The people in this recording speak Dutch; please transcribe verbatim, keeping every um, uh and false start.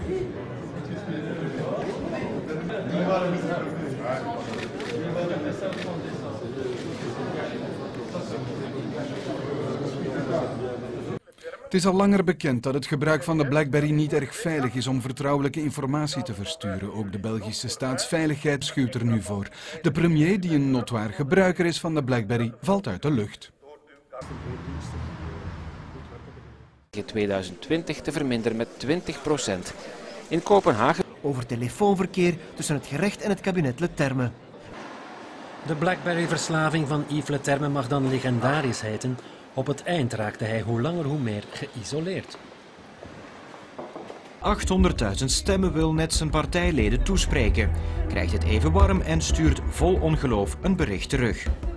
Het is al langer bekend dat het gebruik van de BlackBerry niet erg veilig is om vertrouwelijke informatie te versturen. Ook de Belgische staatsveiligheid schuwt er nu voor. De premier, die een notoir gebruiker is van de BlackBerry, valt uit de lucht. In tweeduizend twintig te verminderen met twintig procent. In Kopenhagen over telefoonverkeer tussen het gerecht en het kabinet Leterme. De BlackBerry-verslaving van Yves Leterme mag dan legendarisch heten. Op het eind raakte hij hoe langer hoe meer geïsoleerd. achthonderdduizend stemmen wil net zijn partijleden toespreken. Krijgt het even warm en stuurt vol ongeloof een bericht terug.